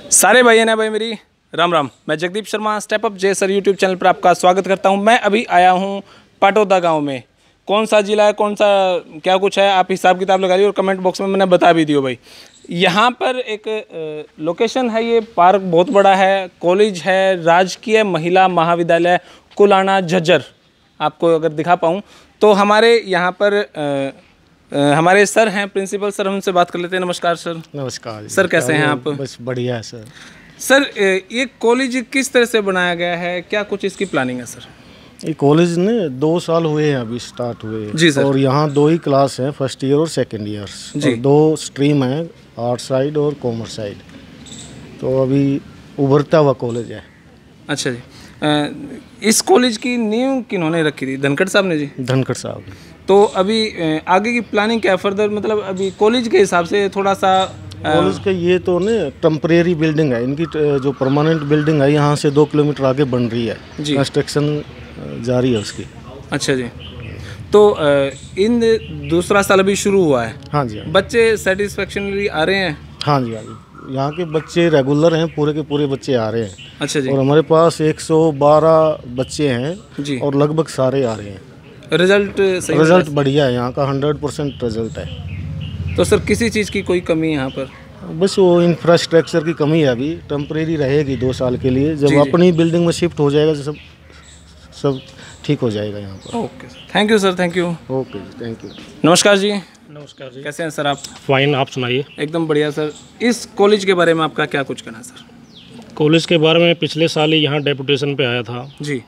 सारे भाई ने भाई मेरी राम राम। मैं Jagdeep Sharma step up J sir YouTube channel पर आपका स्वागत करता हूं। मैं अभी आया हूं पाटौदा गांव में। कौन सा जिला है, कौन सा क्या कुछ है, आप हिसाब किताब लगा लीजिए और कमेंट बॉक्स में मैंने बता भी दियो भाई। यहाँ पर एक लोकेशन है, ये पार्क बहुत बड़ा है, कॉलेज है, राजकीय महिला महाविद्यालय कुलाना झज्जर। आपको अगर दिखा पाऊँ तो हमारे यहाँ पर हमारे सर हैं, प्रिंसिपल सर, हमसे बात कर लेते हैं। नमस्कार सर। नमस्कार सर, कैसे हैं आप? बस बढ़िया है सर। सर, ये कॉलेज किस तरह से बनाया गया है, क्या कुछ इसकी प्लानिंग है सर? ये कॉलेज ने 2 साल हुए हैं अभी स्टार्ट हुए। जी सर। और यहाँ 2 ही क्लास हैं, फर्स्ट ईयर और सेकंड ईयर। जी। 2 स्ट्रीम हैं, आर्ट साइड और कॉमर्स साइड। तो अभी उभरता हुआ कॉलेज है। अच्छा जी। इस कॉलेज की नींव किन्होंने रखी थी? धनखड़ साहब ने जी? धनखड़ साहब। तो अभी आगे की प्लानिंग क्या है फर्दर, मतलब अभी कॉलेज के हिसाब से थोड़ा सा कॉलेज का ये तो ने टेम्परेरी बिल्डिंग है, इनकी जो परमानेंट बिल्डिंग है यहाँ से 2 किलोमीटर आगे बन रही है। कंस्ट्रक्शन जारी है उसकी। अच्छा जी। तो इन दूसरा साल अभी शुरू हुआ है। हाँ जी, हाँ। बच्चे सेटिस्फैक्शनली आ रहे हैं? हाँ जी, हाँ जी। यहाँ के बच्चे रेगुलर हैं, पूरे के पूरे बच्चे आ रहे हैं। अच्छा जी। और हमारे पास 112 बच्चे हैं जी। और लगभग सारे आ रहे हैं। रिजल्ट सही? रिजल्ट बढ़िया है, यहाँ का 100% रिजल्ट है। तो सर किसी चीज़ की कोई कमी है यहाँ पर? बस वो इंफ्रास्ट्रक्चर की कमी है, अभी टेम्परेरी रहेगी 2 साल के लिए। जब जी। अपनी बिल्डिंग में शिफ्ट हो जाएगा तो सब ठीक हो जाएगा यहाँ पर। Okay sir, thank you sir, thank you. Okay जी, थैंक यू। नमस्कार जी। नमस्कार जी। कैसे हैं सर आप? फाइन, आप सुनाइए। एकदम बढ़िया सर। इस कॉलेज के बारे में आपका क्या कुछ कहना है सर? कॉलेज के बारे में पिछले साल ही यहाँ डेपुटेशन पे आया था जी।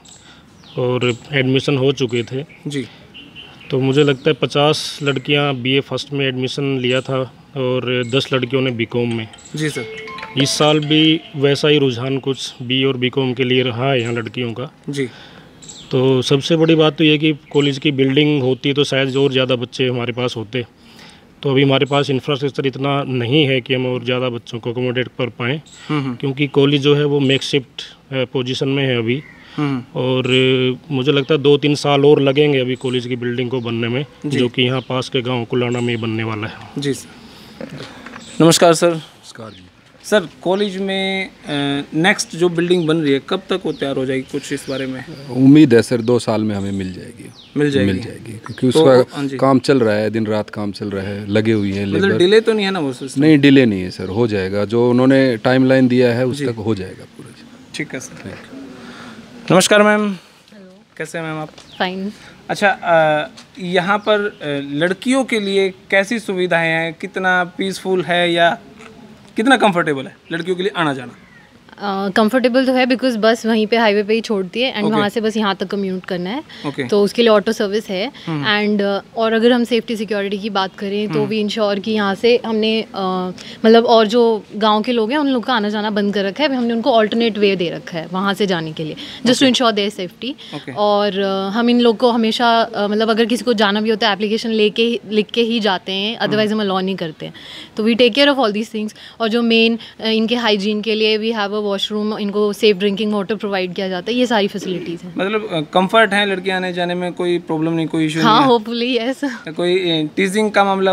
और एडमिशन हो चुके थे। जी। तो मुझे लगता है 50 लड़कियाँ BA फर्स्ट में एडमिशन लिया था और 10 लड़कियों ने BCom में। जी सर। इस साल भी वैसा ही रुझान कुछ BA और BCom के लिए रहा है यहाँ लड़कियों का। जी। तो सबसे बड़ी बात तो ये कि कॉलेज की बिल्डिंग होती तो शायद और ज़्यादा बच्चे हमारे पास होते। तो अभी हमारे पास इंफ्रास्ट्रक्चर इतना नहीं है कि हम और ज़्यादा बच्चों को अकोमोडेट कर पाएँ, क्योंकि कॉलेज जो है वो मेकशिफ्ट पोजीशन में है अभी। और मुझे लगता है 2-3 साल और लगेंगे अभी कॉलेज की बिल्डिंग को बनने में, जो कि यहाँ पास के गांव कुलाना में बनने वाला है। जी सर। नमस्कार सर। नमस्कार जी। सर, कॉलेज में नेक्स्ट जो बिल्डिंग बन रही है कब तक वो तैयार हो जाएगी, कुछ इस बारे में? उम्मीद है सर 2 साल में हमें मिल जाएगी। मिल जाएगी? मिल जाएगी, क्योंकि उसका काम चल रहा है, दिन रात काम चल रहा है, लगे हुई है लेबर। मतलब डिले तो नहीं है ना वो? नहीं, डिले नहीं है सर, हो जाएगा। जो उन्होंने टाइमलाइन दिया है उस तक हो जाएगा पूरा। ठीक है सर। नमस्कार मैम। कैसे हैं मैम आप? फाइन। अच्छा, यहाँ पर लड़कियों के लिए कैसी सुविधाएं हैं, कितना पीसफुल है या कितना कंफर्टेबल है लड़कियों के लिए आना जाना? कंफर्टेबल तो है, बिकॉज बस वहीं पे हाईवे पे ही छोड़ती है एंड वहाँ से बस यहाँ तक कम्यूट करना है। तो उसके लिए ऑटो सर्विस है। एंड और अगर हम सेफ्टी सिक्योरिटी की बात करें तो भी इंश्योर कि यहाँ से हमने मतलब और जो गांव के लोग हैं उन लोग का आना जाना बंद कर रखा है। हमने उनको ऑल्टरनेट वे दे रखा है वहाँ से जाने के लिए, just to insure their safety. और हम इन लोग को हमेशा मतलब अगर किसी को जाना भी होता है एप्लीकेशन लिख के ही जाते हैं, अदरवाइज हम अलाउ नहीं करते हैं। तो we take care of all these things. और जो मेन इनके हाइजीन के लिए वी हैव अ वॉशरूम, इनको सेफ ड्रिंकिंग वाटर प्रोवाइड किया जाता है। ये सारी फैसिलिटीज़ हैं। मतलब कंफर्ट है, लड़कियां आने जाने में कोई प्रॉब्लम नहीं, कोई इशू? हाँ, होपफुली यस। कोई टीजिंग का मामला?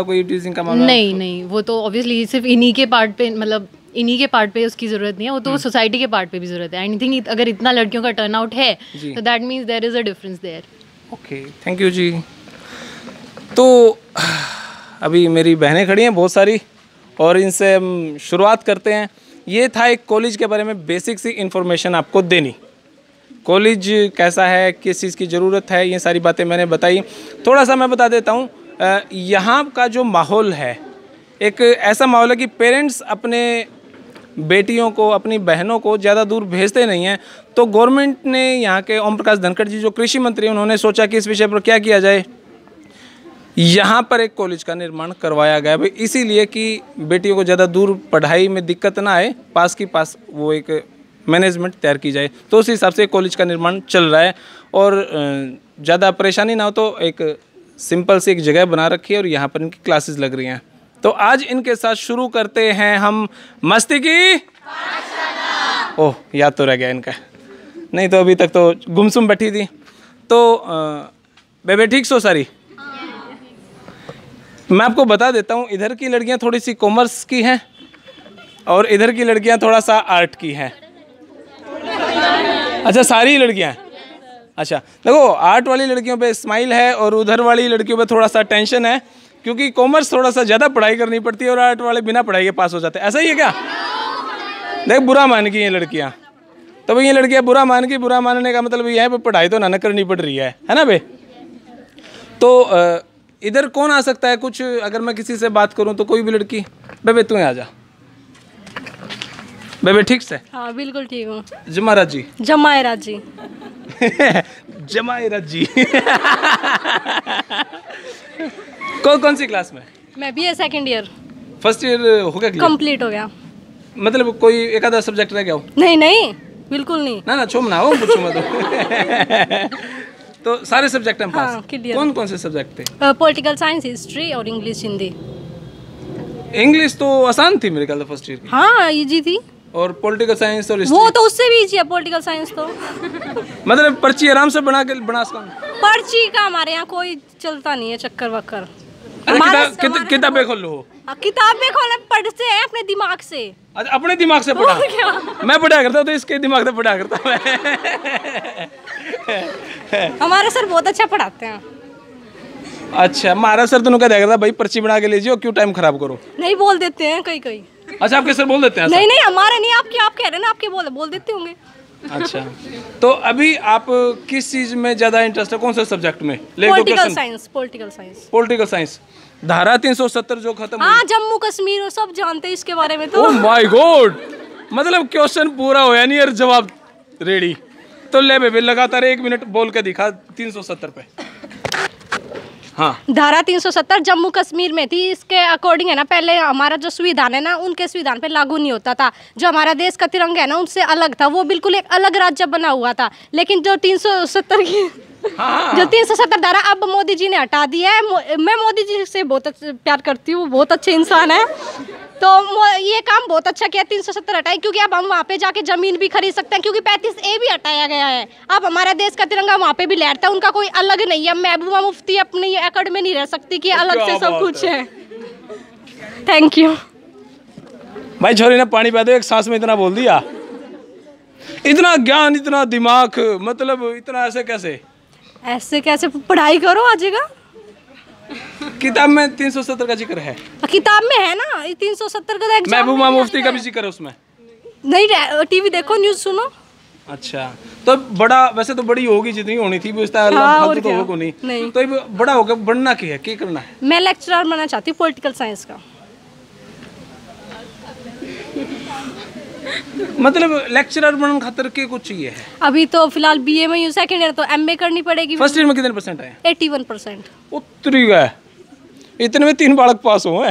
नहीं, वो तो ऑब्वियसली सिर्फ इन्हीं के पार्ट पे, मतलब इन्हीं के पार्ट पे उसकी ज़रूरत नहीं है, वो तो सोसाइटी के पार्ट पे भी ज़रूरत है। आई थिंक अगर इतना लड़कियों का टर्न आउट है तो that means there is a difference there. Okay, thank you जी। तो अभी मेरी बहनें खड़ी हैं बहुत सारी और इनसे हम शुरुआत करते हैं। ये था एक कॉलेज के बारे में बेसिक सी इन्फॉर्मेशन आपको देनी। कॉलेज कैसा है, किस चीज़ की ज़रूरत है, ये सारी बातें मैंने बताई। थोड़ा सा मैं बता देता हूँ, यहाँ का जो माहौल है एक ऐसा माहौल है कि पेरेंट्स अपने बेटियों को, अपनी बहनों को ज़्यादा दूर भेजते नहीं हैं। तो गवर्नमेंट ने, यहाँ के ओम प्रकाश धनखड़ जी जो कृषि मंत्री, उन्होंने सोचा कि इस विषय पर क्या किया जाए। यहाँ पर एक कॉलेज का निर्माण करवाया गया भाई, इसीलिए कि बेटियों को ज़्यादा दूर पढ़ाई में दिक्कत ना आए, पास की पास वो एक मैनेजमेंट तैयार की जाए। तो उस हिसाब से कॉलेज का निर्माण चल रहा है और ज़्यादा परेशानी ना हो तो एक सिंपल सी एक जगह बना रखी है और यहाँ पर इनकी क्लासेस लग रही हैं। तो आज इनके साथ शुरू करते हैं हम मस्ती की। ओह, याद तो रह गया इनका, नहीं तो अभी तक तो गुमसुम बैठी थी। तो बेबे ठीक सो सारी? मैं आपको बता देता हूँ, इधर की लड़कियाँ थोड़ी सी कॉमर्स की हैं और इधर की लड़कियां थोड़ा सा आर्ट की हैं। अच्छा, सारी लड़कियां हैं। अच्छा, देखो आर्ट वाली लड़कियों पे स्माइल है और उधर वाली लड़कियों पे थोड़ा सा टेंशन है, क्योंकि कॉमर्स थोड़ा सा ज़्यादा पढ़ाई करनी पड़ती है और आर्ट वाले बिना पढ़ाई के पास हो जाते हैं। ऐसा ही है क्या? देख, बुरा मान गई ये लड़कियाँ, तो भाई ये लड़कियाँ बुरा मान गई। बुरा मानने का मतलब ये है पढ़ाई तो ना करनी पड़ रही है ना बे? तो इधर कौन आ सकता है कुछ, अगर मैं किसी से बात करूं तो कोई भी लड़की? बेबे तू आ जा। बेबे ठीक से? हाँ बिल्कुल ठीक हूँ। जमायरात जी। जमायरात जी। जमायरात जी। कौन सी क्लास में? मैं भी सेकंड ईयर। फर्स्ट ईयर हो गया? कंप्लीट हो गया। मतलब कोई एक आधा सब्जेक्ट रह गया हो? नहीं नहीं बिल्कुल नहीं। ना छोम ना हो पूछो मत। तो सारे सब्जेक्ट हैं पास? हाँ, कौन कौन से सब्जेक्ट थे? पॉलिटिकल साइंस, हिस्ट्री और इंग्लिश हिंदी। इंग्लिश तो आसान थी मेरे ख्याल से फर्स्ट ईयर की। हाँ इजी थी। और पॉलिटिकल साइंस और वो तो उससे भी इजी है पॉलिटिकल साइंस तो। मतलब पर्ची आराम से बना सकता हूँ? पर्ची का हमारे यहाँ कोई चलता नहीं है चक्कर वक्कर। किताबें खोल लो। किताबें खोले पढ़ते हैं अपने दिमाग से। अच्छा, अपने दिमाग से पढ़ा? मैं पढ़ा करता तो इसके दिमाग से पढ़ा करता मैं। हमारे सर बहुत अच्छा पढ़ाते हैं। अच्छा, हमारा सर तो क्या करता भाई, पर्ची बना के लीजिए और क्यों टाइम खराब करो। नहीं बोल देते हैं कई कई। अच्छा, आपके सर बोल देते हैं? नहीं हमारे नहीं, आपके आप कह रहे हैं ना, आपके बोल देते होंगे। अच्छा, तो अभी आप किस चीज में ज्यादा इंटरेस्ट है, कौन से सब्जेक्ट में? Political science. Political science. Political science. धारा 370 जो खत्म हाँ, जम्मू कश्मीर और सब जानते हैं इसके बारे में तो। ओह माय गॉड, मतलब क्वेश्चन पूरा होया नहीं और जवाब रेडी। तो ले बेबे लगातार 1 मिनट बोल के दिखा 370 पे। हाँ, धारा 370 जम्मू कश्मीर में थी। इसके अकॉर्डिंग है ना, पहले हमारा जो संविधान है ना, उनके संविधान पे लागू नहीं होता था। जो हमारा देश का तिरंगा है ना, उनसे अलग था, वो बिल्कुल एक अलग राज्य बना हुआ था। लेकिन जो 370 की जो 370 धारा अब मोदी जी ने हटा दी है। मैं मोदी जी से बहुत प्यार करती हूँ, बहुत अच्छे इंसान है। तो ये काम बहुत अच्छा किया, 370 हटाई, क्योंकि अब हम वहाँ पे जाके ज़मीन भी खरीद सकते हैं, क्योंकि 35A भी हटाया गया है। अब हमारा देश का तिरंगा वहाँ पे भी लहरता है, उनका कोई अलग नहीं है। महबूबा मुफ्ती अपनी एकड़ में नहीं रह सकती कि अलग से सब कुछ है। थैंक यू भाई। छोरी ने पानी पा दो, एक सांस में इतना बोल दिया। इतना ज्ञान, इतना दिमाग, मतलब इतना ऐसे कैसे? पढ़ाई करो आ जाएगा। किताब में 370 का जिक्र है? किताब में है ना 370 का। महबूबा मुफ्ती का भी जिक्र है उसमें? नहीं, टीवी देखो, न्यूज़ सुनो। अच्छा, तो बड़ा, वैसे तो बड़ी होगी जितनी होनी थी, तो होगा नहीं। तो बड़ा होगा, बनना क्या है, क्या करना है? मैं लेक्चरर बनना चाहती हूँ पॉलिटिकल साइंस का। मतलब लेक्चरर बनने खातिर के कुछ चाहिए है? अभी तो फिलहाल BA में हूँ, सेकंड ईयर तो MA करनी पड़ेगी। फर्स्ट ईयर में कितने % आए? 81%। उतरी गए, इतने में 3 बालक पास हुए हैं।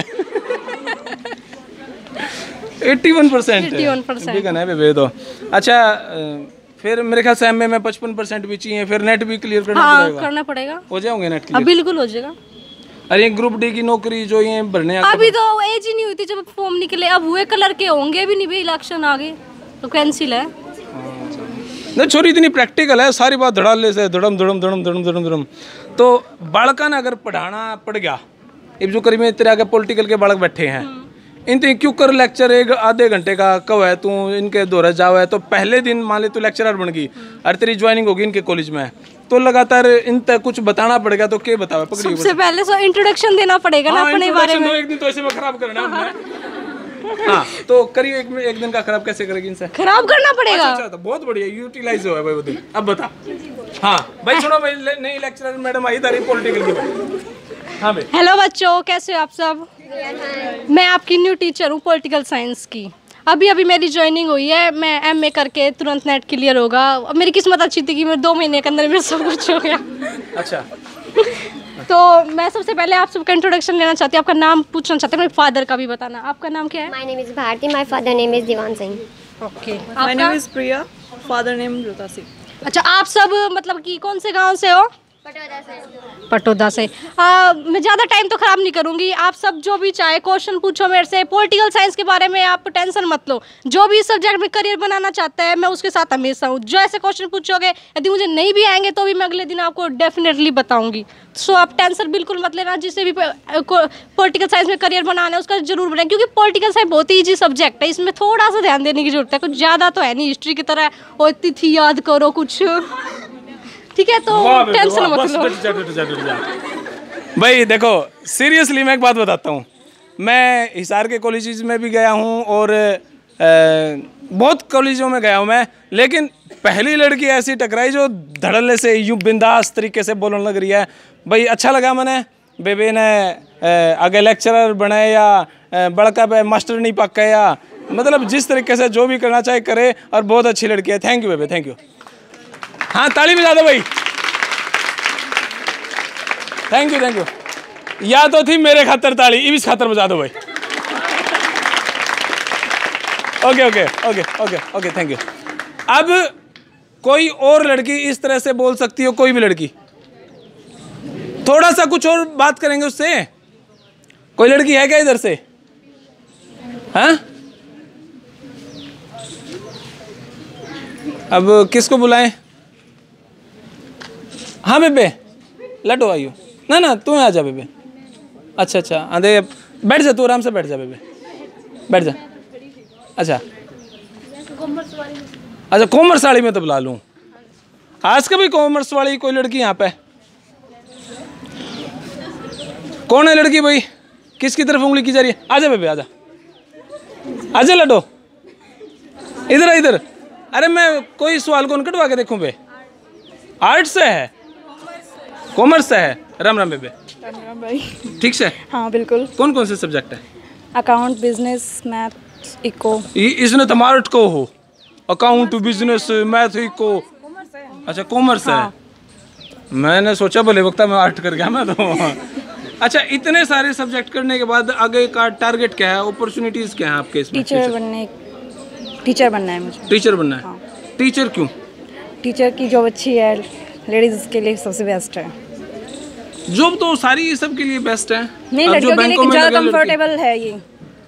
81%। 81% है बेबे तो। अच्छा, फिर मेरे ख्याल से MA में 55% भी चाहिए, फिर नेट भी क्लियर करना पड़ेगा। हो जाओगे नेट क्लियर? बिल्कुल हो जाएगा। अरे ग्रुप D की नौकरी जो ये भरने अभी तो एज ही नहीं हुई थी जब फॉर्म निकले, अब हुए कलर के होंगे भी नहीं भाई, इलेक्शन आ गए तो कैंसिल है। नहीं छोरी इतनी प्रैक्टिकल है, सारी बात धड़ाले से धड़म धड़म धड़म धड़म धड़म धड़म। तो बालका ने अगर पढ़ाना पड़ गया, अब जो करीब तेरे आगे पॉलिटिकल के बालक बैठे हैं, इनते क्यों कर लेक्चर 1 आधे घंटे का कब है, तू इनके दौरे जाओ है, तो पहले दिन मान ले तू लेक्चरर बन गई और तेरी ज्वाइनिंग होगी इनके कॉलेज में, तो लगातार इन तक कुछ बताना पड़ेगा। तो क्या बताओ? सबसे पहले तो इंट्रोडक्शन देना पड़ेगा ना अपने बारे में। एक दिन तो ऐसे में खराब करना है। हाँ, तो करिए एक दिन का खराब कैसे करेगी इनसे? खराब करना पड़ेगा। अच्छा, तो बहुत बढ़िया, यूटिलाइज हुआ है भाई वो दिन। अब बता। हाँ भाई सुनो भाई, नई लेक्चरर मैडम आई तारी पॉलिटिकल की। हाँ भाई। हेलो बच्चों, कैसे हो आप सब? मैं आपकी न्यू टीचर हूँ पॉलिटिकल साइंस की। अभी मेरी ज्वाइनिंग हुई है, मैं MA करके तुरंत नेट क्लियर होगा। मेरी किस्मत अच्छी थी कि मैं 2 महीने के अंदर मेरा सब कुछ हो गया। अच्छा, तो मैं सबसे पहले आप सबका इंट्रोडक्शन लेना चाहती हूँ, आपका नाम पूछना चाहती हूँ, मेरे फादर का भी बताना। आपका नाम क्या है? My name is Bharti, my father name is Diwan Singh. Okay, my name is Priya, father name Ruta Singh. अच्छा, आप सब मतलब कि कौन से गांव से हो? पटोदा से। मैं ज़्यादा टाइम तो ख़राब नहीं करूँगी। आप सब जो भी चाहे क्वेश्चन पूछो मेरे से। पॉलिटिकल साइंस के बारे में आप टेंशन मत लो। जो भी सब्जेक्ट में करियर बनाना चाहता है मैं उसके साथ हमेशा हूँ। जो ऐसे क्वेश्चन पूछोगे यदि मुझे नहीं भी आएंगे तो भी मैं अगले दिन आपको डेफिनेटली बताऊँगी। सो आप टेंशन बिल्कुल मत लेना। जिससे भी पॉलिटिकल साइंस में करियर बनाना है उसका जरूर बनाए, क्योंकि पॉलिटिकल साइंस बहुत ही ईजी सब्जेक्ट है। इसमें थोड़ा सा ध्यान देने की जरूरत है, कुछ ज़्यादा तो है नहीं हिस्ट्री की तरह और तिथि याद करो कुछ, ठीक है? तो टेंशन मत लो भाई। देखो सीरियसली मैं एक बात बताता हूँ, मैं हिसार के कॉलेजेस में भी गया हूँ और बहुत कॉलेजों में गया हूँ मैं, लेकिन पहली लड़की ऐसी टकराई जो धड़ल्ले से यूँ बिंदास तरीके से बोलने लग रही है। भाई अच्छा लगा मैंने, बेबे ने आगे लेक्चरर बने या बड़का पे मास्टर नहीं पक्का, या मतलब जिस तरीके से जो भी करना चाहे करे, और बहुत अच्छी लड़की है। थैंक यू बेबे, थैंक यू। हाँ ताली बजा दो भाई, थैंक यू थैंक यू। या तो थी मेरे खातर ताली, इस खातर बजा दो भाई। Okay okay okay okay okay thank you. अब कोई और लड़की इस तरह से बोल सकती हो, कोई भी लड़की, थोड़ा सा कुछ और बात करेंगे उससे। कोई लड़की है क्या इधर से? हाँ अब किसको बुलाएं? हाँ बेबे लटो आइयो। ना ना तू आ जा बेबे। अच्छा अच्छा अरे बैठ जा, तू आराम से बैठ जा बेबे, बैठ जा। अच्छा अच्छा कॉमर्स वाली में तो बुला लूँ। आज कभी कॉमर्स वाली कोई लड़की यहाँ पे? कौन है लड़की भाई? किसकी तरफ उंगली की जा रही है? आजा बेबे आजा, आजा लटो, इधर इधर। अरे मैं कोई सवाल कौन कटवा के देखूं बे? आर्ट से है, कॉमर्स से है। राम राम बेबे। राम भाई। ठीक से? हाँ बिल्कुल। कौन कौन से सब्जेक्ट है? Account, business, math, eco. इसने तो मार्ट को हो, अकाउंट, बिजनेस, मैथ, इको। अच्छा कॉमर्स है। मैंने सोचा भले वक्त मैं आर्ट कर गया मैं तो। अच्छा इतने सारे सब्जेक्ट करने के बाद आगे का टारगेट क्या है, अपॉर्चुनिटीज क्या है आपके इसमें? टीचर बनना है मुझे। टीचर बनना है? हाँ। टीचर क्यों? टीचर की जॉब अच्छी है, लेडीज के लिए सबसे बेस्ट है। जॉब तो सारी सब के लिए बेस्ट है। नहीं लड़कियों के लिए ज़्यादा कंफर्टेबल है ये।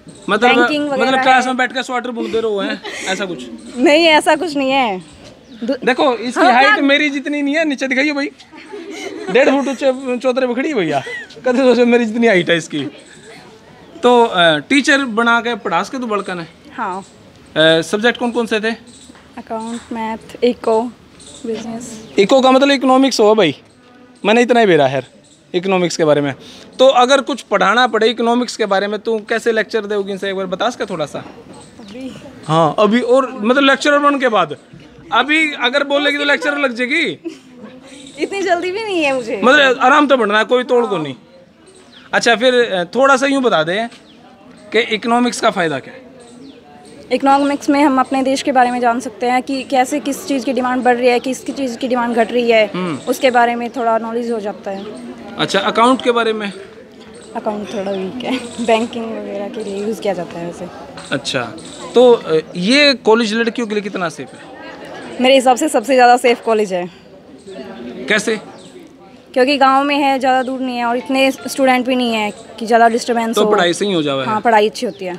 मतलब क्लास में बैठ कर स्वेटर बुनते रहो हैं ऐसा कुछ? नहीं ऐसा कुछ नहीं है। देखो इसकी हाइट मेरी जितनी नहीं है, नीचे दिखाइए भाई, 1.5 फुट चौतरे बखड़ी भैया, कदे सोचे मेरी जितनी हाइट है इसकी। तो टीचर बना के पढ़ा सके तो बड़कन है। हाँ। सब्जेक्ट कौन कौन से थे? Account, math, eco, business. Eco का मतलब इकोनॉमिक्स हो भाई, मैंने इतना ही बेरा है इकोनॉमिक्स के बारे में। तो अगर कुछ पढ़ाना पड़े इकोनॉमिक्स के बारे में, तो कैसे लेक्चर दोगी इनसे एक बार बता सके थोड़ा सा? अभी हाँ अभी, और मतलब लेक्चरर बनने के बाद अभी अगर बोलेगी तो लेक्चरर लग जाएगी? इतनी जल्दी भी नहीं है मुझे, मतलब आराम से पढ़ना है, कोई तोड़ को नहीं। अच्छा फिर थोड़ा सा यूँ बता दें कि इकोनॉमिक्स का फ़ायदा क्या है? इकोनॉमिक्स में हम अपने देश के बारे में जान सकते हैं कि कैसे किस चीज़ की डिमांड बढ़ रही है, किस चीज़ की डिमांड घट रही है, उसके बारे में थोड़ा नॉलेज हो जाता है। अच्छा अकाउंट के बारे में? अकाउंट थोड़ा वीक है, बैंकिंग वगैरह के लिए यूज़ किया जाता है वैसे। अच्छा तो ये कॉलेज लड़कियों के लिए कितना सेफ है? मेरे हिसाब से सबसे ज़्यादा सेफ कॉलेज है। कैसे? क्योंकि गांव में है, ज़्यादा दूर नहीं है और इतने स्टूडेंट भी नहीं है कि ज़्यादा डिस्टर्बेंस हो। तो पढ़ाई सही हो जाए? हाँ पढ़ाई अच्छी होती है।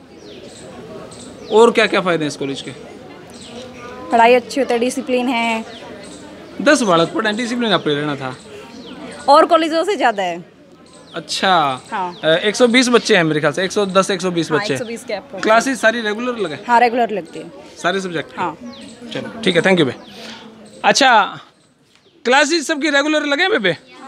और क्या क्या फ़ायदे हैं इस कॉलेज के? पढ़ाई अच्छी होती है, डिसिप्लिन है। 10 बालक पढ़े, डिसिप्लिन आप रहना था। और कॉलेजों से ज़्यादा है। अच्छा हाँ। 120 बच्चे हैं मेरे ख्याल से, 110-120 बच्चे। 120 के आपको। क्लासेस सारी रेगुलर लगे? हाँ रेगुलर लगती है सारे सब्जेक्ट। हाँ चलो ठीक है, थैंक यू बे। अच्छा क्लासेस सबकी रेगुलर लगे बेबे?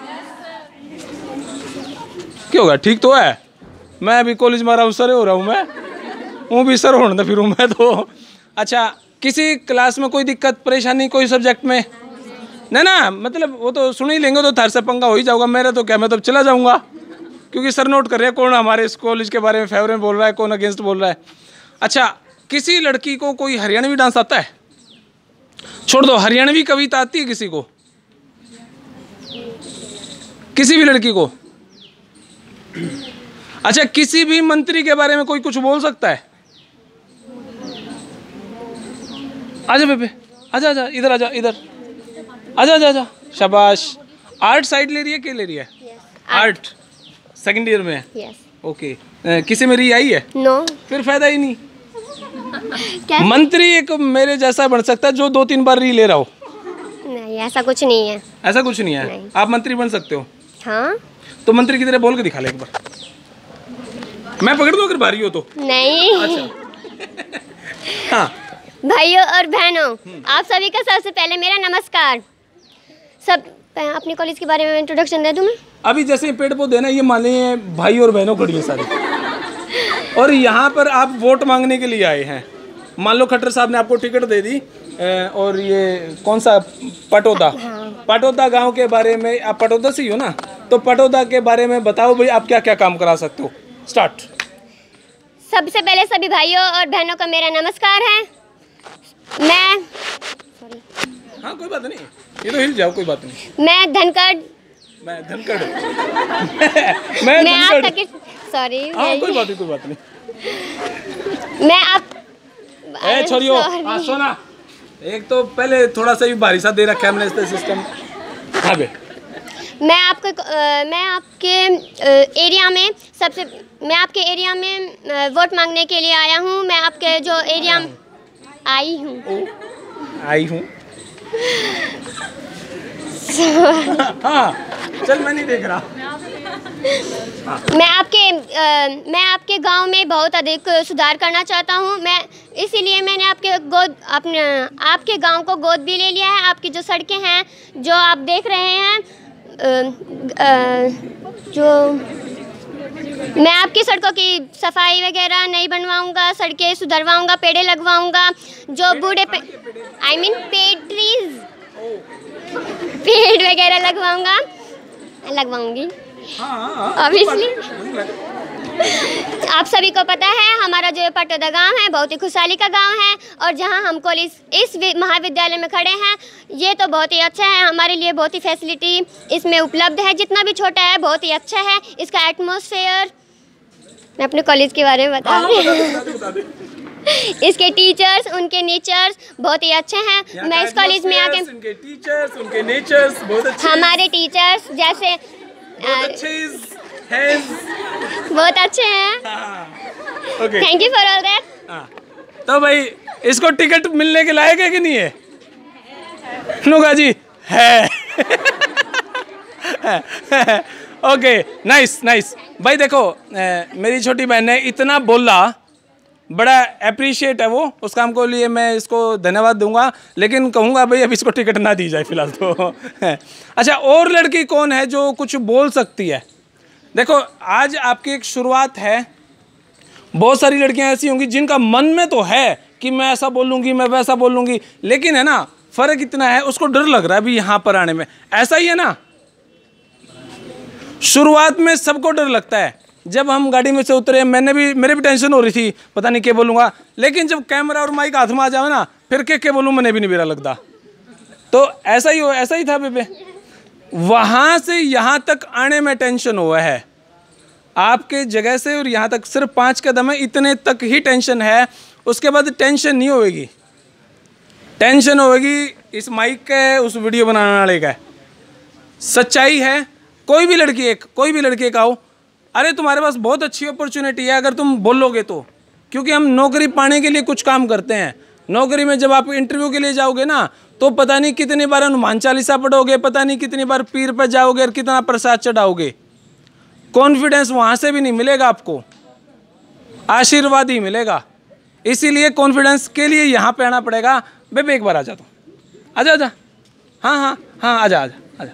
क्या होगा, ठीक तो है। मैं अभी कॉलेज में रहा हूँ, सर हो रहा हूँ मैं, वो भी सर होने फिर मैं तो। अच्छा किसी क्लास में कोई दिक्कत परेशानी कोई सब्जेक्ट में? ना मतलब वो तो सुन ही लेंगे, तो थार से पंगा हो ही जाऊंगा। मेरा तो क्या, मैं तो चला जाऊंगा, क्योंकि सर नोट कर रहे हैं कौन हमारे इस कॉलेज के बारे में फेवर में बोल रहा है, कौन अगेंस्ट बोल रहा है। अच्छा किसी लड़की को कोई हरियाणवी डांस आता है? छोड़ दो, हरियाणवी कविता आती है किसी को? किसी भी लड़की को? अच्छा किसी भी मंत्री के बारे में कोई कुछ बोल सकता है? आजा बेबे, आजा आजा, इधर आजा, इधर आजा आजा आजा, शाबाश। आर्ट साइड ले रही है, क्या ले रही है? आर्ट सेकंड ईयर में है। यस। ओके, किसी में री आई है? नो। फिर फायदा ही नहीं। क्या? मंत्री एक मेरे जैसा बन सकता है जो 2-3 बार री ले रहा हो। नहीं, ऐसा कुछ नहीं है। ऐसा कुछ नहीं है। नहीं। आप मंत्री बन सकते हो। हाँ। तो मंत्री की तरह बोल के दिखा ले एक बार, मैं पकड़ दूं अगर भारी हो तो। नहीं। हाँ। भाइयों और बहनों, आप सभी का सबसे पहले मेरा नमस्कार। सब अपने कॉलेज के बारे में इंट्रोडक्शन दे दूं मैं? अभी जैसे पेड़ पौधे ना, ये मान लीजिए भाई और बहनों खड़ी है सारी, और यहाँ पर आप वोट मांगने के लिए आए हैं। मान लो खट्टर साहब ने आपको टिकट दे दी, और ये कौन सा पटौदा, पटौदा गांव के बारे में, आप पटौदा से ही हो ना, तो पटौदा के बारे में बताओ भाई, आप क्या क्या काम करा सकते हो। स्टार्ट। सबसे पहले सभी भाइयों और बहनों का मेरा नमस्कार है। मैं हाँ कोई बात नहीं, ये तो हिल जाओ, कोई बात नहीं। मैं धनखड़ मैं धनखड़ मैं आप तक सॉरी। हाँ कोई बात नहीं, कोई बात नहीं। मैं आप छोरियो, हाँ सोना, एक तो पहले थोड़ा सा भी भारी सा दे रखा है हमने सिस्टम। हाँ बे, मैं आपके एरिया में वोट मांगने के लिए आया हूँ। मैं आपके जो एरिया में आई हूँ। हाँ चल, मैं नहीं देख रहा। मैं आपके गांव में बहुत अधिक सुधार करना चाहता हूं। मैं इसीलिए मैंने आपके गांव को गोद भी ले लिया है। आपकी जो सड़कें हैं जो आप देख रहे हैं, मैं आपकी सड़कों की सफाई वगैरह नहीं बनवाऊंगा, सड़कें सुधरवाऊंगा, पेड़ लगवाऊंगा। जो बूढ़े पेड़ वगैरह लगवाऊंगी। ऑब्वियसली आप सभी को पता है हमारा जो पटौदा गांव है बहुत ही खुशहाली का गांव है, और जहां हम कॉलेज इस महाविद्यालय में खड़े हैं, ये तो बहुत ही अच्छा है। हमारे लिए बहुत ही फैसिलिटी इसमें उपलब्ध है, जितना भी छोटा है बहुत ही अच्छा है। इसका एटमॉस्फेयर, मैं अपने कॉलेज के बारे में बता रही हूँ। इसके टीचर्स, उनके नेचर्स बहुत ही अच्छे हैं। मैं इस कॉलेज में आके उनके नेचर्स बहुत अच्छे, हमारे टीचर्स जैसे बहुत अच्छे हैं। Thank you for all that. तो भाई इसको टिकट मिलने के लायक है कि नहीं है? नुगा जी है। Okay, nice nice. भाई देखो, मेरी छोटी बहन ने इतना बोला, बड़ा अप्रिशिएट है वो, उस काम को लिए मैं इसको धन्यवाद दूंगा, लेकिन कहूँगा भाई अब इसको टिकट ना दी जाए फिलहाल तो। अच्छा, और लड़की कौन है जो कुछ बोल सकती है? देखो आज आपकी एक शुरुआत है, बहुत सारी लड़कियां ऐसी होंगी जिनका मन में तो है कि मैं ऐसा बोलूँगी, मैं वैसा बोलूँगी, लेकिन है ना फ़र्क इतना है, उसको डर लग रहा है अभी यहाँ पर आने में। ऐसा ही है ना, शुरुआत में सबको डर लगता है। जब हम गाड़ी में से उतरे, मेरे भी टेंशन हो रही थी, पता नहीं क्या बोलूँगा, लेकिन जब कैमरा और माइक हाथ में आ जाओ ना, फिर क्या बोलूँ मैंने भी नहीं मेरा लगता। तो ऐसा ही था बेबे। वहाँ से यहाँ तक आने में टेंशन हुआ है, आपके जगह से और यहाँ तक सिर्फ 5 कदम है, इतने तक ही टेंशन है। उसके बाद टेंशन नहीं होगी, टेंशन होगी इस माइक का, उस वीडियो बनाने वाले का। सच्चाई है, कोई भी लड़की एक आओ, अरे तुम्हारे पास बहुत अच्छी अपॉर्चुनिटी है अगर तुम बोलोगे तो, क्योंकि हम नौकरी पाने के लिए कुछ काम करते हैं। नौकरी में जब आप इंटरव्यू के लिए जाओगे ना, तो पता नहीं कितनी बार हनुमान चालीसा पढ़ोगे, पता नहीं कितनी बार पीर पर जाओगे और कितना प्रसाद चढ़ाओगे। कॉन्फिडेंस वहाँ से भी नहीं मिलेगा आपको, आशीर्वाद ही मिलेगा। इसीलिए कॉन्फिडेंस के लिए यहाँ पे आना पड़ेगा। बेबे एक बार आ जा, तो आजा। हाँ आजा।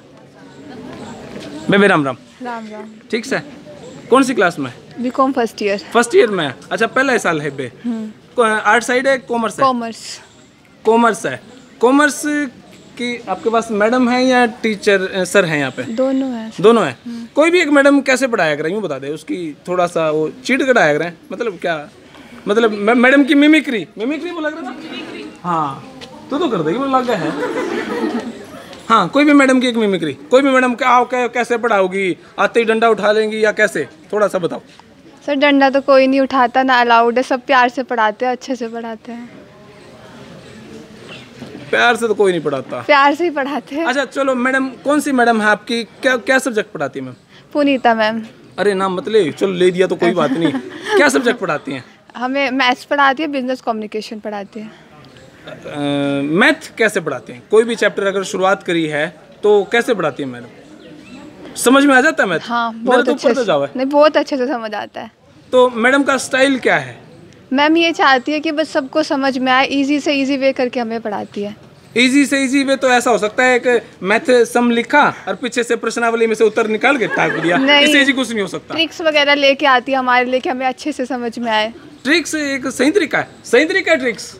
बेबे राम राम। ठीक से, कौन सी क्लास में? बीकॉम फर्स्ट ईयर में। अच्छा, पहला साल है बे। आर्ट साइड है, कॉमर्स है? कॉमर्स है। कॉमर्स की आपके पास मैडम है या टीचर सर हैं यहाँ पे? दोनों है। कोई भी एक मैडम कैसे पढ़ाया करें यूँ बता दे, उसकी थोड़ा सा वो चीट कढ़ाया करें, मतलब क्या, मतलब मैडम की मिमिक्री बोला करें। हाँ तो कर देगी, मुझे लगा है। हाँ, कोई भी मैडम की एक मिमिक्री, कोई भी मैडम कैसे पढ़ाओगी? आते ही डंडा उठा लेंगी या कैसे, थोड़ा सा बताओ। सर डंडा तो कोई नहीं उठाता, ना अलाउड है, सब प्यार से पढ़ाते हैं, अच्छे से पढ़ाते हैं। प्यार से तो कोई नहीं पढ़ाता। प्यार से ही पढ़ाते हैं। अच्छा चलो मैडम, कौन सी मैडम है आपकी, क्या क्या सब्जेक्ट पढ़ाती है मैम? पुनीता मैम। अरे नाम मत ले, चलो ले दिया तो कोई बात नहीं। क्या सब्जेक्ट पढ़ाती हैं? हमें मैथ्स पढ़ाती है, बिजनेस कम्युनिकेशन पढ़ाती है। मैथ कैसे पढ़ाती हैं? कोई भी चैप्टर अगर शुरुआत करी है तो कैसे पढ़ाती है मैडम? समझ में आ जाता है मैथ? हाँ, बहुत अच्छे से। नहीं, बहुत अच्छे से समझ आता है। तो मैडम का स्टाइल क्या है? मैम ये चाहती है कि बस सबको समझ में आए, इजी से इजी वे करके हमें पढ़ाती है। इजी से इजी वे तो ऐसा हो सकता है कि मैथ सम लिखा और पीछे से प्रश्नावली में से उत्तर निकाल के टाक दिया, इससे इजी कुछ नहीं हो सकता। ट्रिक्स वगैरह लेके आती है हमारे लिए कि हमें अच्छे से समझ में आए। ट्रिक्स एक सही तरीका है, सही तरीका है ट्रिक्स।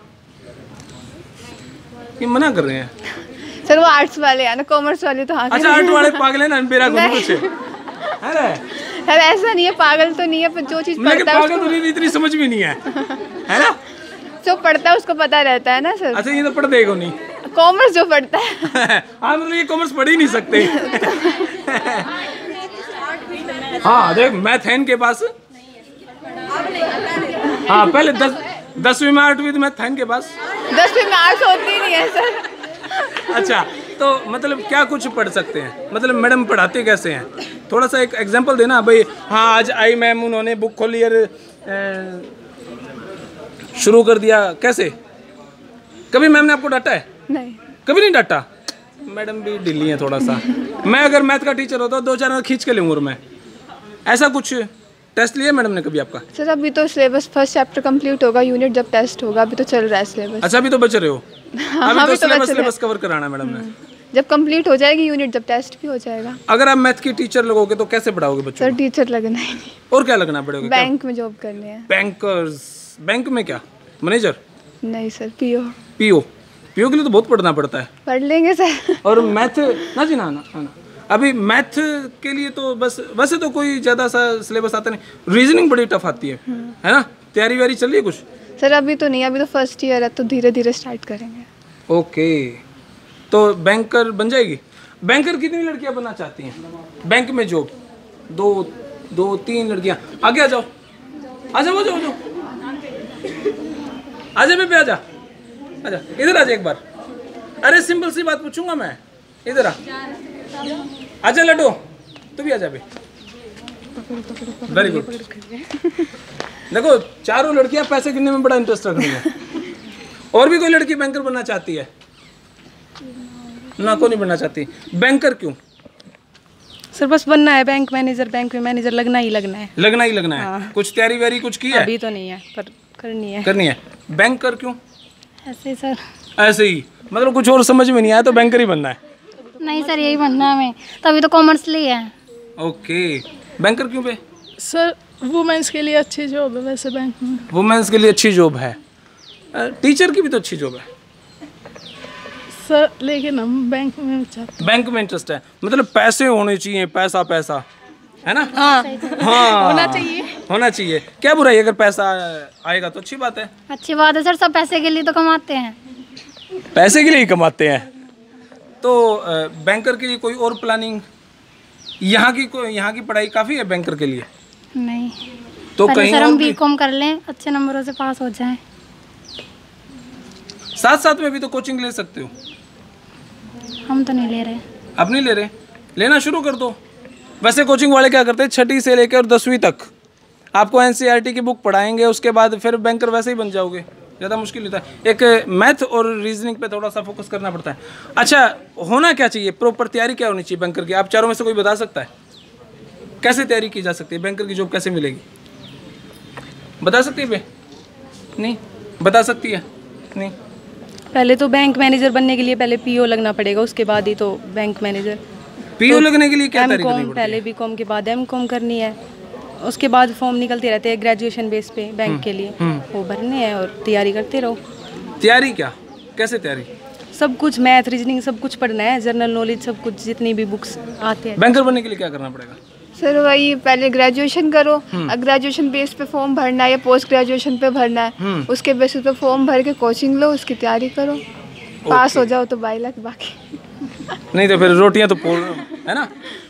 ये मना कर रहे हैं सर, वो आर्ट्स वाले हैं ना, कॉमर्स वाले तो हाँ। अच्छा, आर्ट वाले पागल है ना, मेरा कुछ अरे सर ऐसा नहीं है, पागल तो नहीं है, पर जो चीज पढ़ता है पागल तो नहीं, इतनी समझ में नहीं है, है ना? जो पढ़ता है उसको पता रहता है ना सर। अच्छा, ये तो पढ़ देगा नहीं, कॉमर्स जो पढ़ता है। हाँ मतलब ये कॉमर्स पढ़ ही नहीं सकते। हाँ देख, मैथ है इनके पास। हाँ पहले 10वीं में 8वीं में मैथ है इनके पास। 10वीं में आर्ट्स होती नहीं है सर। अच्छा, तो मतलब क्या कुछ पढ़ सकते हैं? मतलब मैडम पढ़ाते कैसे हैं? थोड़ा सा एक एग्जांपल देना भाई। हाँ आज आई मैम, उन्होंने बुक खोली और शुरू कर दिया, कैसे? कभी मैम ने आपको डांटा है? नहीं, कभी नहीं डांटा। मैडम भी ढीली है थोड़ा सा। मैं अगर मैथ का टीचर होता 2-4 खींच के लूँगा मैं। ऐसा कुछ टेस्ट लिया मैडम ने कभी आपका? सर अभी तो सिलेबस फर्स्ट चैप्टर कंप्लीट होगा, यूनिट जब टेस्ट होगा, अभी तो चल रहा है सिलेबस। अच्छा, अभी तो बच रहे हो? अभी तो सिलेबस कवर कराना है मैडम ने। जब कंप्लीट हो जाएगी यूनिट, जब टेस्ट भी हो जाएगा। अगर आप मैथ की टीचर लगोगे तो कैसे पढ़ाओगे बच्चों? सर टीचर लगना ही नहीं। और क्या लगना पड़ेगा? बैंक में जॉब करनी है। बैंकर्स? बैंक में क्या, मैनेजर? नहीं सर, पीओ। पीओ के लिए तो बहुत पढ़ना पड़ता है। पढ़ लेंगे सर। और मैथ ना जी, ना अभी मैथ के लिए तो बस, वैसे तो कोई ज़्यादा सा सिलेबस आता नहीं। रीजनिंग बड़ी टफ आती है ना? तैयारी वारी चल रही है कुछ? सर अभी तो नहीं, अभी तो फर्स्ट ईयर है, तो धीरे धीरे स्टार्ट करेंगे। ओके, तो बैंकर बन जाएगी। बैंकर कितनी लड़कियां बनना चाहती हैं? बैंक में जॉब 2-3 लड़कियां। आगे आ जाओ, आ जाओ, आ जाओ, आजा बेबे, आजा, आजा, इधर आजा एक बार। अरे सिंपल सी बात पूछूंगा मैं, इधर आ। आजा लड्डू, तू भी आजा बे। Very good. देखो, चारों लड़कियां पैसे गिनने में बड़ा इंटरेस्ट रख रही है। और भी कोई लड़की बैंकर बनना चाहती है? ना, कोई नहीं बनना चाहती। बैंकर क्यों? सर बस बनना है बैंक मैनेजर, बैंक में मैनेजर लगना ही लगना है। लगना ही लगना है। हाँ। कुछ तैयारी वैयारी कुछ की है? अभी तो नहीं है, पर करनी है। बैंकर क्यों? ऐसे ही सर। ऐसे ही मतलब कुछ और समझ में नहीं आया तो बैंकर ही बनना है? नहीं सर, यही बनना है हमें, तभी तो कॉमर्स ली है। ओके, बैंकर क्यों बे? सर वुमेन्स के लिए अच्छी जॉब है वैसे बैंक में। वुमेन्स के लिए अच्छी जॉब है, टीचर की भी तो अच्छी जॉब है सर, लेकिन हम बैंक में चाहते। बैंक में इंटरेस्ट है, मतलब पैसे होने चाहिए, पैसा है ना? हाँ होना चाहिए। क्या बुराई, अगर पैसा आएगा तो अच्छी बात है। अच्छी बात है सर, सब पैसे के लिए तो कमाते हैं। पैसे के लिए ही कमाते हैं। तो बैंकर के लिए कोई और प्लानिंग? यहाँ की पढ़ाई काफ़ी है बैंकर के लिए? नहीं, तो पहले कहीं सर हम बीकॉम कर लें, अच्छे नंबरों से पास हो जाएं। साथ में भी तो कोचिंग ले सकते हो। हम तो नहीं ले रहे। अब नहीं ले रहे? लेना शुरू कर दो। वैसे कोचिंग वाले क्या करते हैं, 6ठी से लेकर और 10वीं तक आपको NCERT की बुक पढ़ाएंगे, उसके बाद फिर बैंकर वैसे ही बन जाओगे। ज़्यादा मुश्किल होता है। एक मैथ और रीजनिंग पे थोड़ा सा फोकस करना पड़ता है। अच्छा, होना क्या चाहिए, प्रॉपर तैयारी क्या होनी चाहिए बैंकर की? आप चारों में से कोई बता सकता है? कैसे तैयारी की जा सकती है? बैंकर की जॉब कैसे मिलेगी? बता सकती है? नहीं बता सकती है? नहीं। पहले तो बैंक मैनेजर बनने के लिए पहले पीओ लगना पड़ेगा, उसके बाद ही तो बैंक मैनेजर। पीओ लगने के लिए क्या तैयारी करनी पड़ती है? पहले बीकॉम के बाद एमकॉम करनी है, उसके बाद फॉर्म निकलते रहते हैं ग्रेजुएशन बेस पे बैंक के लिए, वो भरने हैं और तैयारी करते रहो। तैयारी क्या, कैसे तैयारी? सब कुछ मैथ रीजनिंग सब कुछ पढ़ना है, जनरल नॉलेज सब कुछ, जितनी भी बुक्स आते हैं। बैंकर बनने के लिए क्या करना पड़ेगा? सर वही पहले ग्रेजुएशन करो, ग्रेजुएशन बेस पे फॉर्म भरना है या पोस्ट ग्रेजुएशन पे भरना है, उसके बेसिस पे फॉर्म भर के कोचिंग लो, उसकी तैयारी करो, पास हो जाओ तो 22 लाख, बाकी नहीं तो फिर रोटियां तो है ना?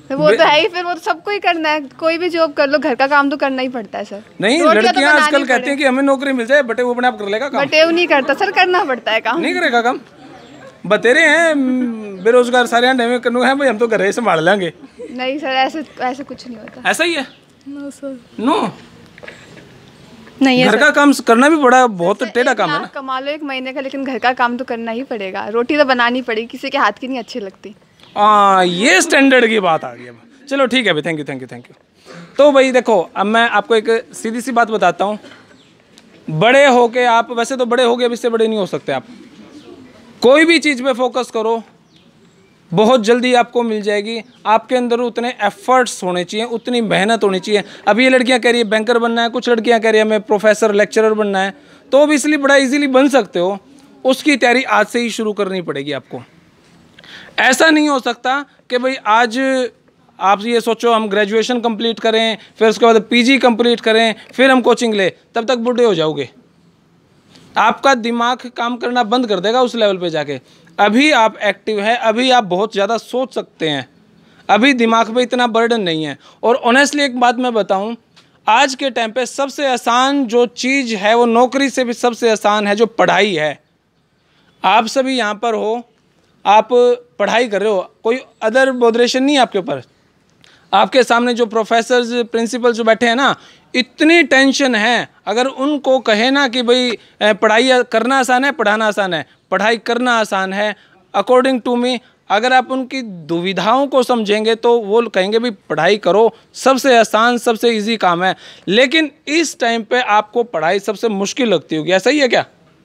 वो तो है ही, फिर वो तो सबको ही करना है, कोई भी जॉब कर लो, घर का काम तो करना ही पड़ता है सर। नहीं, लड़कियां आजकल कहती हैं कि हमें नौकरी मिल जाए, बटे वो अपने आप कर लेगा काम। बटे वो नहीं करता सर, करना पड़ता है काम। नहीं करेगा काम, बतेरे हैं बेरोजगार सारे हैं भाई, हम तो घर ही संभाल लेंगे। नहीं सर, ऐसे कुछ नहीं होता। ऐसा ही है? नो सर, नो नहीं है घर का काम करना भी बड़ा बहुत टेढ़ा काम है ना। कमा लो 1 महीने का, लेकिन घर का काम तो करना ही पड़ेगा, रोटी तो बनानी पड़ेगी, किसी के हाथ की नहीं अच्छी लगती। ये स्टैंडर्ड की बात आ गई अब। चलो ठीक है भाई, थैंक यू। तो भाई देखो, अब मैं आपको एक सीधी सी बात बताता हूँ। बड़े होके आप, वैसे तो बड़े हो गए, अब इससे बड़े नहीं हो सकते आप। कोई भी चीज़ पे फोकस करो, बहुत जल्दी आपको मिल जाएगी। आपके अंदर उतने एफर्ट्स होने चाहिए, उतनी मेहनत होनी चाहिए। अब ये लड़कियां कह रही है बैंकर बनना है, कुछ लड़कियां कह रही है हमें प्रोफेसर लेक्चरर बनना है, तो अब इसलिए बड़ा इजीली बन सकते हो। उसकी तैयारी आज से ही शुरू करनी पड़ेगी आपको। ऐसा नहीं हो सकता कि भाई आज आप ये सोचो हम ग्रेजुएशन कंप्लीट करें, फिर उसके बाद पीजी कंप्लीट करें, फिर हम कोचिंग ले, तब तक बूढ़े हो जाओगे। आपका दिमाग काम करना बंद कर देगा उस लेवल पे जाके। अभी आप एक्टिव है, अभी आप बहुत ज़्यादा सोच सकते हैं, अभी दिमाग पे इतना बर्डन नहीं है। और ऑनेस्टली एक बात मैं बताऊं, आज के टाइम पे सबसे आसान जो चीज़ है वो नौकरी से भी सबसे आसान है जो पढ़ाई है। आप सभी यहाँ पर हो, आप पढ़ाई कर रहे हो, कोई अदर बोदरेशन नहीं है आपके ऊपर। आपके सामने जो प्रोफेसर्स प्रिंसिपल जो बैठे हैं ना, इतनी टेंशन है। अगर उनको कहे ना कि भाई पढ़ाई करना आसान है, पढ़ाना आसान है, पढ़ाई करना आसान है, अकॉर्डिंग टू मी, अगर आप उनकी दुविधाओं को समझेंगे तो वो कहेंगे भाई पढ़ाई करो, सबसे आसान सबसे इजी काम है। लेकिन इस टाइम पे आपको पढ़ाई सबसे मुश्किल लगती होगी, ऐसा ही है क्या?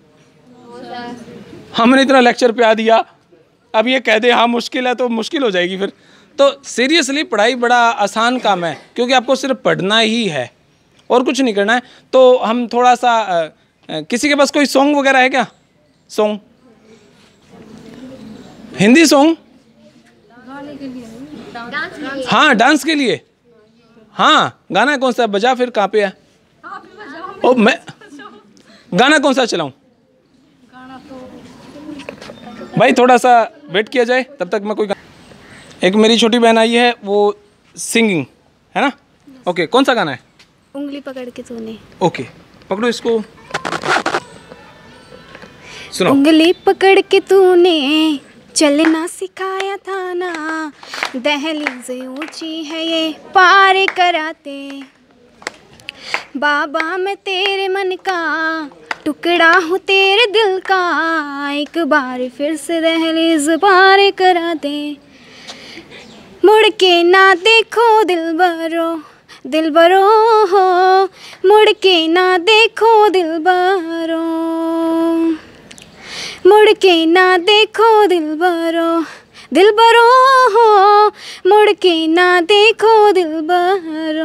हमने इतना लेक्चर पे आ दिया, अब ये कह दे हाँ मुश्किल है तो मुश्किल हो जाएगी फिर। तो सीरियसली पढ़ाई बड़ा आसान काम है, क्योंकि आपको सिर्फ पढ़ना ही है और कुछ नहीं करना है। तो हम थोड़ा सा किसी के पास कोई सॉन्ग वगैरह है क्या? Song, Hindi song? हाँ डांस के लिए, हाँ गाना कौन सा बजा, फिर कहाँ पे है? ओ मैं गाना कौन सा चलाऊं? भाई थोड़ा सा वेट किया जाए, तब तक मैं कोई एक मेरी छोटी बहन आई है, वो सिंगिंग है ना। ओके, कौन सा गाना है? उंगली पकड़ के तूने। ओके पकड़ो इसको, सुनो। उंगली पकड़ के तूने चलना सिखाया था ना, दहलीज़ें ऊंची है ये पार कराते। बाबा मैं तेरे मन का टुकड़ा हूँ, तेरे दिल का, एक बार फिर से दहलीज़ पार करा दे। मुड़ के ना देखो दिलबरो, दिलबरो हो, मुड़ के ना देखो दिलबरो, मुड़ के ना देखो दिलबरो, दिलबरो हो, मुड़ के ना देखो दिलबरो।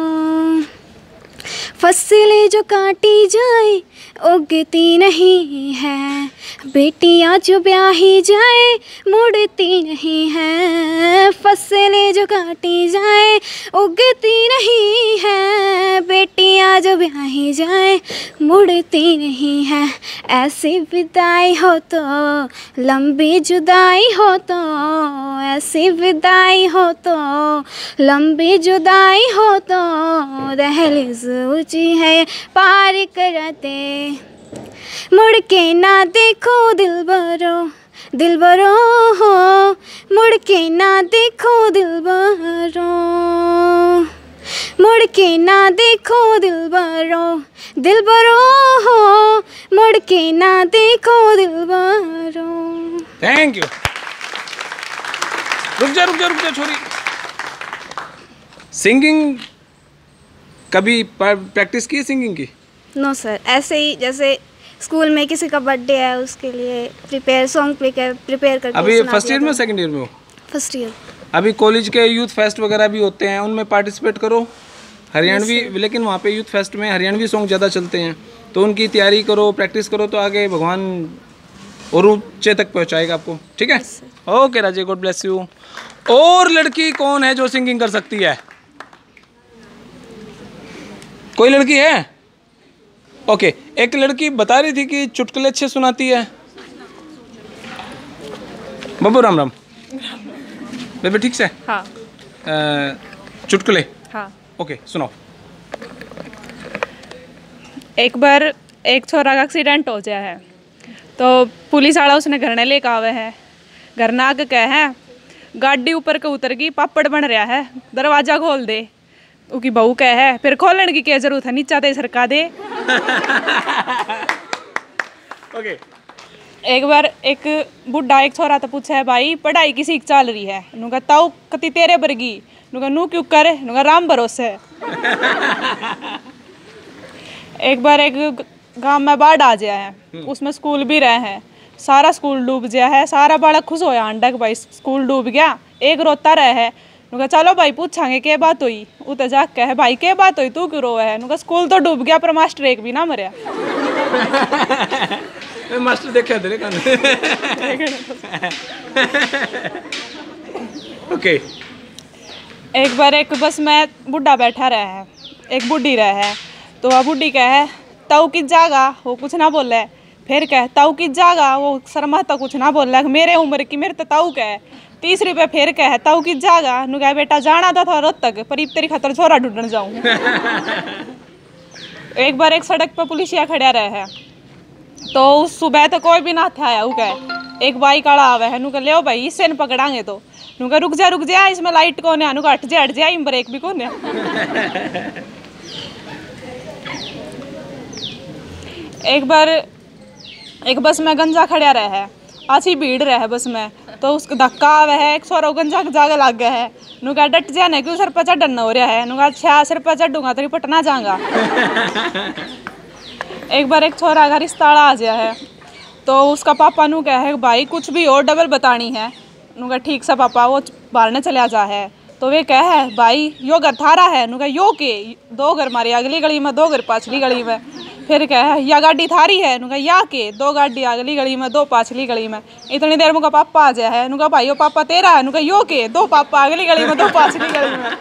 फसलें जो काटी जाए उगती नहीं है, बेटियां जो ब्याही जाए मुड़ती नहीं है। फसलें जो काटी जाए उगती नहीं है, बेटियां जो ब्याही जाए मुड़ती नहीं है। ऐसी विदाई हो तो लंबी जुदाई हो तो, ऐसी विदाई हो तो लंबी जुदाई हो तो, दहलीज़ ऊंची है पार कराते। मुड़ के ना देखो दिलबरो, दिलबरो हो, मुड़ के ना देखो दिलबरो, मुड़ के ना देखो दिलबरो, दिलबरो हो, मुड़ के ना देखो दिलबरो। Thank you. रुक जा छोरी। सिंगिंग कभी प्रैक्टिस की है सिंगिंग की? नो सर, ऐसे ही जैसे स्कूल में किसी का बर्थडे है उसके लिए सॉन्ग प्रिपेयर करके। अभी फर्स्ट ईयर में सेकंड ईयर में हो? First year. अभी कॉलेज के यूथ फेस्ट वगैरह भी होते हैं, उनमें पार्टिसिपेट करो हरियाणवी। लेकिन वहाँ पे यूथ फेस्ट में हरियाणवी सॉन्ग ज़्यादा चलते हैं, तो उनकी तैयारी करो, प्रैक्टिस करो, तो आगे भगवान और ऊंचे तक पहुँचाएगा आपको। ठीक है, okay Raje, God bless you. और लड़की कौन है जो सिंगिंग कर सकती है? कोई लड़की है? ओके, एक लड़की बता रही थी कि चुटकुले अच्छे सुनाती है। बब्बू राम राम बेबे, ठीक से? हाँ। चुटकुले? हाँ। ओके, सुनाओ। एक बार एक छोरा का एक्सीडेंट हो गया है, तो पुलिस वाला उसने घर ने लेकर आवे है। घर ना आके कहे है गाड़ी ऊपर के उतर गई, पापड़ बन रहा है, दरवाजा खोल दे। उसकी बहू कहे है फिर खोलने की क्या जरूरत है, नीचा दे सरका दे। ओके। एक बार एक बुढ़ा एक छोरा तो पूछा है भाई पढ़ाई किसी की चल रही है? नुका ताऊ कति तेरे बरगी। नुका नू क्यों करे? नुका राम भरोसे। एक बार एक गांव में बाढ़ आ गया है, उसमें स्कूल भी रहे हैं, सारा स्कूल डूब गया है। सारा बालक खुश होया अंडा कि भाई स्कूल डूब गया। एक रोता रहे है। नुका चलो भाई पूछांगे क्या बात हुई। उते जा कहे भाई क्या बात हुई, तू क्यों रोवे है? नुका स्कूल तो डूब गया पर मास्टर एक भी ना मरया। मास्टर देखा तेरे कान। ओके। एक बार एक बस में बुढ़ा बैठा रहा है, एक बुढ़ी रहा है, तो वह बुढ़ी कहे ताऊ की जागा, वो कुछ ना बोले। फिर कहे ताऊ की जागा, वो शर्मा तो कुछ ना बोले, मेरे उम्र की मेरे तो ताऊ कहे। तीसरी पे फिर कहे ताऊ की जागा। नु कहे बेटा जाना था थोड़ा रोहतक, पर इब तेरी खतर छोरा ढूंढने जाऊँ। एक बार एक सड़क पर पुलिसिया खड़ा रहे है, तो उस सुबह तो कोई भी ना था आया। वो कहे एक बाइक वाला आवे है, नु कहे ले भाई इससे न पकड़ांगे। तो नु कहे रुक जा इसमें लाइट कौन है? नु कहे हट जा इम ब्रेक भी कौन है। एक बार एक बस में गंजा खड़ा रहे है, अच्छी भीड़ रहे बस में, तो उसका धक्का आवे है, एक छोरा गंजा जागे लग गया है। नु कहा डट जाने क्यों सर पर चढ़न हो रहा है? नु कहा अच्छा सर पर चढ़ूंगा तो पटना जाऊंगा। एक बार एक छोरा का रिश्ता आ गया है, तो उसका पापा नु कहे भाई कुछ भी और डबल बतानी है। नु कहा ठीक सा पापा, वो बाहर ने चला जा है। तो वे कहे भाई यो घर थारा है? नु कहा यो के, 2 घर मारी अगली गली में, 2 घर पाछली गली में। फिर कहे या गाड़ी थारी है? नु कहा या के, 2 गाड़ी अगली गली में, 2 पाछली गली में। इतनी देर में पापा आ जाए है। नु कहा भाई यो पापा तेरा है? नु कहा यो के, 2 पापा अगली गली में, 2 पाछली गली में।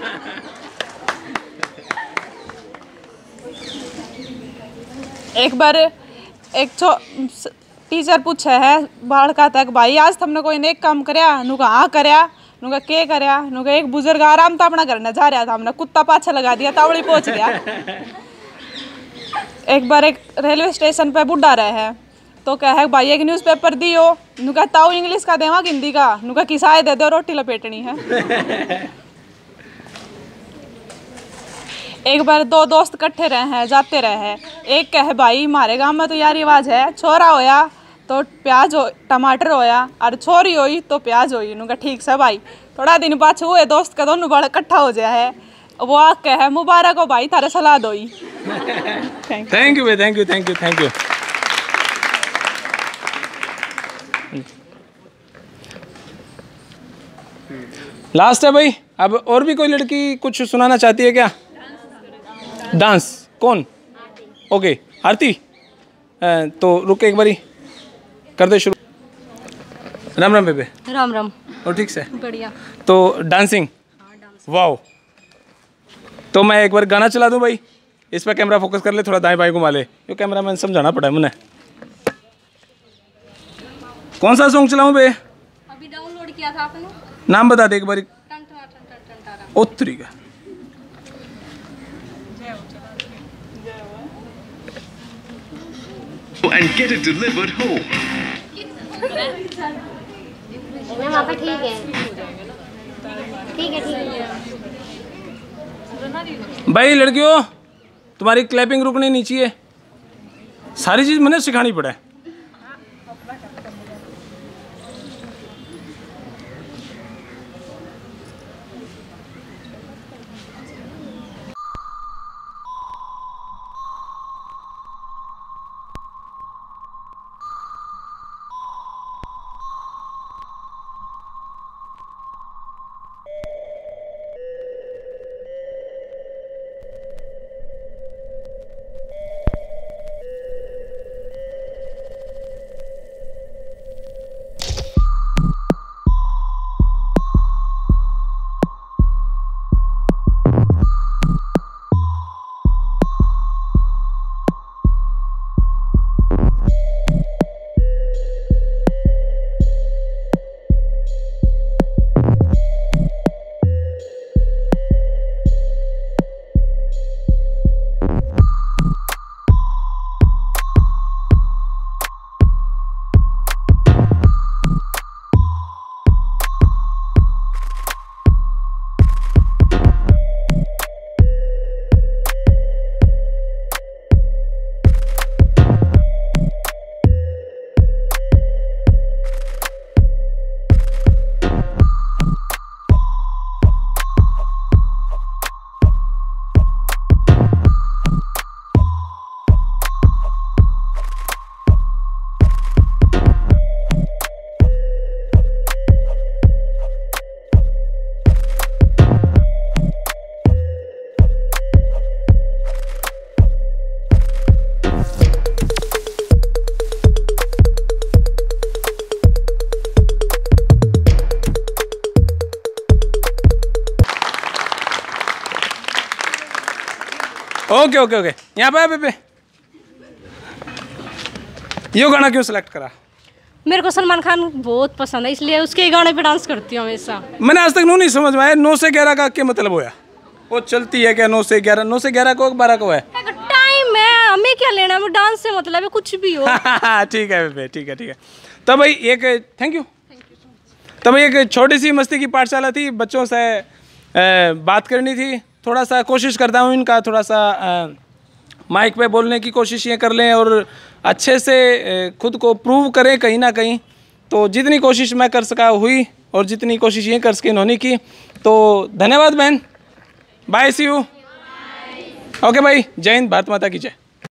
एक बार एक टीचर पूछे है बालका तक भाई आज तुमने कोई नेक काम करया? नु कहा हाँ करया। नु कहा के करया? नु कहा एक बुजुर्ग आराम था अपना घर न जा रहा था, हमने कुत्ता पाछा लगा दिया, तावड़ी पहुंच गया। एक बार एक रेलवे स्टेशन पे बुढ़ा रहे है, तो कहे भाई एक न्यूज़पेपर दियो। नु कहा ताऊ इंग्लिश का देवा हिंदी का? नु कहा किसाए दे दो, रोटी लपेटनी है। एक बार 2 दोस्त इकट्ठे रहे हैं, जाते रहे हैं। एक कहे भाई हमारे गांव में तो यार रिवाज है, छोरा होया तो प्याज हो टमाटर होया, और छोरी हुई तो प्याज हुई। नु कहा ठीक से भाई। थोड़ा दिन पाछू हुए दोस्त का दोनों बड़ा इकट्ठा हो जाए है, वो आ कहे मुबारक हो भाई थारे सलाद होई। थैंक यू भाई, thank you thank you thank you. Last है भाई, अब और भी कोई लड़की कुछ सुनाना चाहती है क्या? डांस कौन? ओके आरती, तो रुक एक बारी कर दे शुरू। राम राम बेबे। राम राम। और ठीक से बढ़िया। तो डांसिंग, वाओ। तो मैं एक बार गाना चला दूं भाई, इस पर कैमरा फोकस कर ले, थोड़ा दाएं बाएं घुमा ले, ये कैमरा मैन समझाना पड़ा है मुझे। कौन सा सॉन्ग चलाऊं बे? अभी डाउनलोड किया था आपने, नाम बता दे एक बारी। उत्तरी का and get it delivered home. वहाँ पर ठीक है, ठीक है, ठीक है। भाई लड़कियों तुम्हारी क्लैपिंग रुकनी नहीं चाहिए, सारी चीज़ मैंने सिखानी पड़ा है। ओके ओके ओके, यहाँ पे ये गाना क्यों सिलेक्ट करा? मेरे को सलमान खान बहुत पसंद है, इसलिए उसके गाने पे डांस करती हूँ हमेशा। मैंने आज तक नहीं समझ में आया 9 से 11 का क्या मतलब होया? वो चलती है क्या 9 से 11? 9 से 11 को 12 को है टाइम है, हमें क्या लेना, वो डांस से मतलब है, कुछ भी हो। ठीक है बेबे, ठीक है। तो भाई एक थैंक यू। तो भाई एक छोटी सी मस्ती की पाठशाला थी, बच्चों से बात करनी थी। थोड़ा सा कोशिश करता हूँ इनका थोड़ा सा माइक पे बोलने की कोशिश ये कर लें और अच्छे से खुद को प्रूव करें कहीं ना कहीं। तो जितनी कोशिश मैं कर सका हुई और जितनी कोशिश ये कर सके इन्होंने की। तो धन्यवाद बहन, बाय, सी यू। ओके भाई, जय हिंद, भारत माता की जय।